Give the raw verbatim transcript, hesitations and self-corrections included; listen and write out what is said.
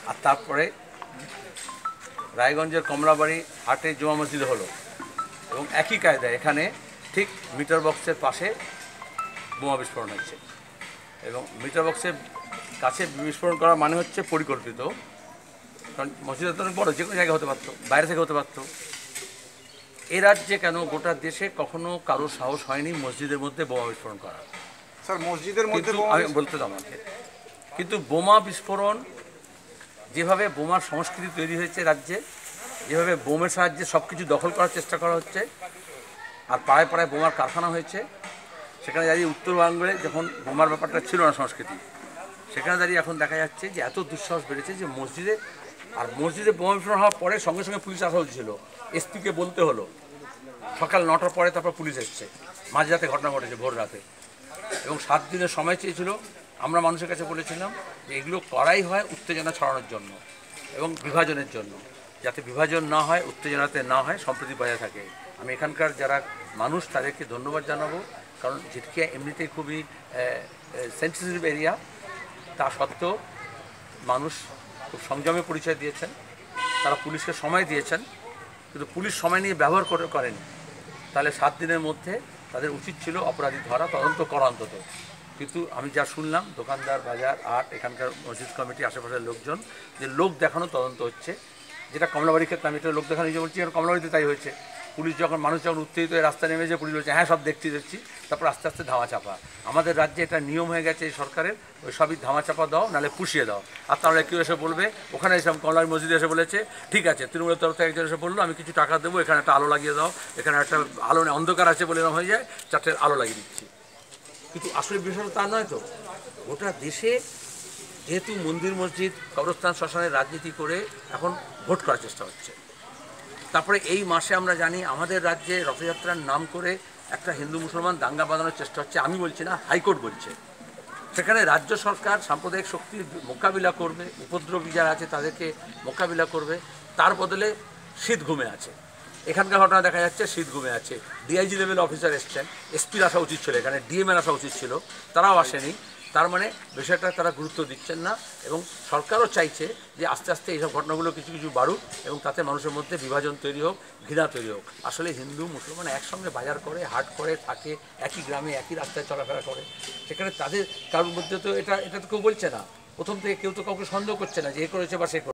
আর তারপরে রায়গঞ্জের কমলাবাড়ি হাটে জুমা মসজিদে হলো এবং একই কায়দায় এখানে ঠিক মিটার বক্সের পাশে বোমা বিস্ফোরণ হচ্ছে এবং মিটার বক্সের কাছে বিস্ফোরণ করা মানে হচ্ছে পরিকল্পিত, কারণ মসজিদ তো অনেক বড়, যে কোনো জায়গায় হতে পারতো, বাইরে থেকে হতে পারতো। এ রাজ্যে কেন গোটা দেশে কখনো কারো সাহস হয়নি মসজিদের মধ্যে বোমা বিস্ফোরণ করা? স্যার মসজিদের মধ্যে কিন্তু আমি বলতে দাও আমাকে, কিন্তু বোমা বিস্ফোরণ যেভাবে বোমার সংস্কৃতি তৈরি হয়েছে রাজ্যে, যেভাবে বোমের সাহায্যে সব কিছু দখল করার চেষ্টা করা হচ্ছে, আর পাড়ায় পাড়ায় বোমার কারখানা হয়েছে, সেখানে দাঁড়িয়ে উত্তরবঙ্গে যখন বোমার ব্যাপারটা ছিল না সংস্কৃতি, সেখানে দাঁড়িয়ে এখন দেখা যাচ্ছে যে এত দুঃসাহস বেড়েছে যে মসজিদে, আর মসজিদে বোমা বিস্ফোরণ হওয়ার পরে সঙ্গে সঙ্গে পুলিশ আসা হয়েছিল, এসপিকে বলতে হলো, সকাল নটার পরে তারপর পুলিশ এসছে, মাঝরাতে ঘটনা ঘটেছে, ভোর রাতে, এবং সাত দিনের সময় চেয়েছিল। আমরা মানুষের কাছে বলেছিলাম যে এগুলো করাই হয় উত্তেজনা ছড়ানোর জন্য এবং বিভাজনের জন্য, যাতে বিভাজন না হয়, উত্তেজনাতে না হয়, সম্প্রীতি বজায় থাকে। আমি এখানকার যারা মানুষ তাদেরকে ধন্যবাদ জানাবো, কারণ যেটিকে এমনিতেই খুবই সেন্সিটিভ এরিয়া, তা সত্ত্বেও মানুষ খুব সংযমে পরিচয় দিয়েছেন, তারা পুলিশকে সময় দিয়েছেন, কিন্তু পুলিশ সময় নিয়ে ব্যবহার করে করেনি। তাহলে সাত দিনের মধ্যে তাদের উচিত ছিল অপরাধী ধরা, তদন্ত করা অন্তত। কিন্তু আমি যা শুনলাম, দোকানদার, বাজার, আট, এখানকার মসজিদ কমিটি, আশেপাশের লোকজন, যে লোক দেখানো তদন্ত হচ্ছে, যেটা কমলাবাড়ির ক্ষেত্রে আমি এটা লোক দেখানো যে বলছি, কারণ কমলাবাড়িতে তাই হয়েছে। পুলিশ যখন, মানুষ যখন উত্তেজিত হয়ে রাস্তায় নেমেছে, পুলিশ বলছে হ্যাঁ সব দেখছি দেখছি, তারপর আস্তে আস্তে ধামা চাপা। আমাদের রাজ্যে এটা নিয়ম হয়ে গেছে এই সরকারের, ওই সবই ধামা চাপা দাও, নাহলে পুষিয়ে দাও। আর তাহলে কেউ এসে বলবে, ওখানে এসে কমলাবাড়ি মসজিদে এসে বলেছে, ঠিক আছে, তৃণমূলের তরফ থেকে একজন এসে বললো আমি কিছু টাকা দেবো, এখানে একটা আলো লাগিয়ে দাও, এখানে একটা আলো নেই, অন্ধকার আছে বলে এরকম হয়ে যায়, চারটে আলো লাগিয়ে দিচ্ছি। কিন্তু আসলে বিষয়টা তা নয় তো। গোটা দেশে যেহেতু মন্দির, মসজিদ, কবরস্থান, শ্মশানের রাজনীতি করে এখন ভোট করার চেষ্টা হচ্ছে। তারপরে এই মাসে আমরা জানি আমাদের রাজ্যে রথযাত্রার নাম করে একটা হিন্দু মুসলমান দাঙ্গা বাঁধানোর চেষ্টা হচ্ছে। আমি বলছি না, হাইকোর্ট বলছে। সেখানে রাজ্য সরকার সাম্প্রদায়িক শক্তির মোকাবিলা করবে, উপদ্রবী যারা আছে তাদেরকে মোকাবিলা করবে, তার বদলে শীত ঘুমে আছে। এখানকার ঘটনা দেখা যাচ্ছে শীত ঘুমে আছে। ডিআইজি লেভেল অফিসার এসছেন, এসপির আসা উচিত ছিল, এখানে ডিএমের আসা উচিত ছিল, তারাও আসেনি। তার মানে বিষয়টা তারা গুরুত্ব দিচ্ছেন না, এবং সরকারও চাইছে যে আস্তে আস্তে এইসব ঘটনাগুলো কিছু কিছু বাড়ুক এবং তাতে মানুষের মধ্যে বিভাজন তৈরি হোক, ঘৃণা তৈরি হোক। আসলে হিন্দু মুসলমান একসঙ্গে বাজার করে, হাট করে, থাকে, একই গ্রামে একই রাস্তায় চলাফেরা করে, সেখানে তাদের কারোর মধ্যে তো এটা এটা তো কেউ বলছে না, প্রথম থেকে কেউ তো কাউকে সন্দেহ করছে না যে এ করেছে বা সে করেছে।